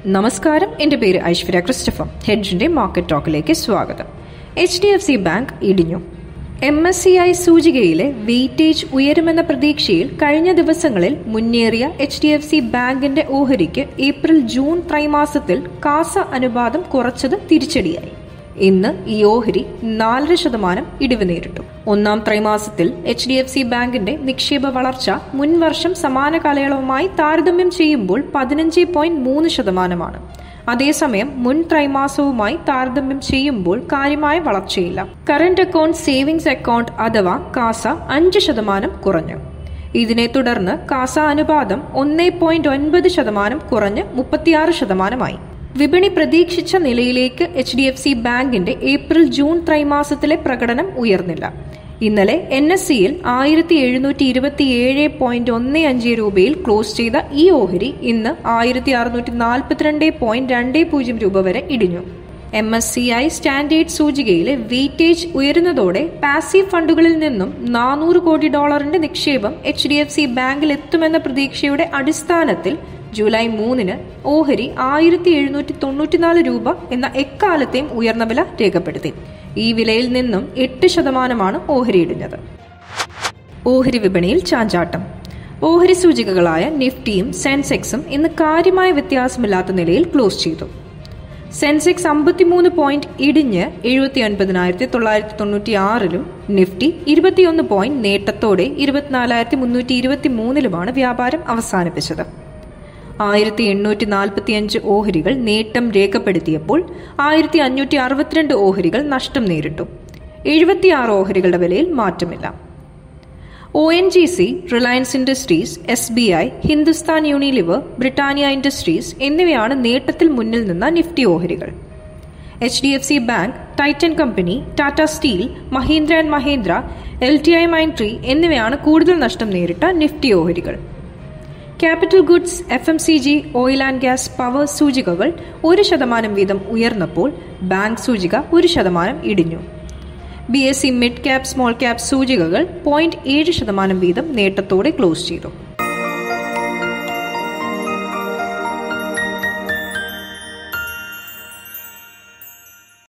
നമസ്കാരം, എൻ്റെ പേര് ഐശ്വര്യ ക്രിസ്റ്റഫർ. ഹെഡ്ജിന്റെ മാർക്കറ്റ് ടോക്കിലേക്ക് സ്വാഗതം. HDFC ബാങ്ക് ഇടിഞ്ഞു. MSCI സൂചികയിലെ വെയിറ്റേജ് ഉയരുമെന്ന പ്രതീക്ഷയിൽ കഴിഞ്ഞ ദിവസങ്ങളിൽ മുന്നേറിയ HDFC ബാങ്കിന്റെ ഓഹരിക്ക് ഏപ്രിൽ-ജൂൺ ത്രൈമാസത്തിൽ കാസ അനുപാതം കുറച്ചത് തിരിച്ചടിയായി. ഇന്ന് ഈ ഓഹരി 4% ഇടിവ് നേരിട്ടു. ഒന്നാം ത്രൈമാസത്തിൽ HDFC ബാങ്കിന്റെ നിക്ഷേപ വളർച്ച മുൻവർഷം സമാന കാലയളവുമായി താരതമ്യം ചെയ്യുമ്പോൾ 15.3%. അതേസമയം മുൻ ത്രൈമാസവുമായി താരതമ്യം ചെയ്യുമ്പോൾ കാര്യമായ വളർച്ചയില്ല. കറന്റ് അക്കൗണ്ട് സേവിംഗ്സ് അക്കൗണ്ട് അഥവാ കാസ 5% കുറഞ്ഞു. ഇതിനെ തുടർന്ന് കാസ അനുപാതം 1.9% കുറഞ്ഞ് 36%. വിപണി പ്രതീക്ഷിച്ച നിലയിലേക്ക് HDFC ബാങ്കിന്റെ ഏപ്രിൽ-ജൂൺ ത്രൈമാസത്തിലെ പ്രകടനം ഉയർന്നില്ല. ഇന്നലെ NSEയിൽ 1727.15 രൂപയിൽ ക്ലോസ് ചെയ്ത ഈ ഓഹരി ഇന്ന് 1642.20 രൂപ വരെ ഇടിഞ്ഞു. MSCI സ്റ്റാൻഡേർഡ് സൂചികയിലെ വെയിറ്റേജ് ഉയരുന്നതോടെ പാസീവ് ഫണ്ടുകളിൽ നിന്നും $400 കോടി നിക്ഷേപം HDFC ബാങ്കിൽ എത്തുമെന്ന പ്രതീക്ഷയുടെ അടിസ്ഥാനത്തിൽ ജൂലൈ 3 ഓഹരി 1794 രൂപ എന്ന എക്കാലത്തെയും ഉയർന്ന വില രേഖപ്പെടുത്തി. ഈ വിലയിൽ നിന്നും 8% ഓഹരി ഇടിഞ്ഞത്. ഓഹരി വിപണിയിൽ ചാഞ്ചാട്ടം. ഓഹരി സൂചികകളായ നിഫ്റ്റിയും സെൻസെക്സും ഇന്ന് കാര്യമായ വ്യത്യാസമില്ലാത്ത നിലയിൽ ക്ലോസ് ചെയ്തു. സെൻസെക്സ് 53 പോയിന്റ് ഇടിഞ്ഞ് 79,996 നിഫ്റ്റി 21 പോയിന്റ് നേട്ടത്തോടെ 24,323 വ്യാപാരം അവസാനിപ്പിച്ചത്. 1845 ഓഹരികൾ നേട്ടം രേഖപ്പെടുത്തിയപ്പോൾ 1562 ഓഹരികൾ നഷ്ടം നേരിട്ടു. 76 ഓഹരികളുടെ വിലയിൽ മാറ്റമില്ല. ONGC, Reliance Industries, SBI, Hindustan Unilever, Britannia Industries എന്നിവയാണ് നേട്ടത്തിൽ മുന്നിൽ നിന്ന നിഫ്റ്റി ഓഹരികൾ. HDFC bank, Titan company, Tata steel, Mahindra and Mahindra, LTI Mindtree എന്നിവയാണ് കൂടുതൽ നഷ്ടം നേരിട്ട നിഫ്റ്റി ഓഹരികൾ. Capital goods, FMCG, oil and gas, power സൂചികകൾ 1% വീതം ഉയർന്നപ്പോൾ ബാങ്ക് സൂചിക 1% ഇടിഞ്ഞു. BSE mid cap, small cap സൂചികകൾ 0.7% വീതം നേട്ടത്തോടെ ക്ലോസ് ചെയ്തു.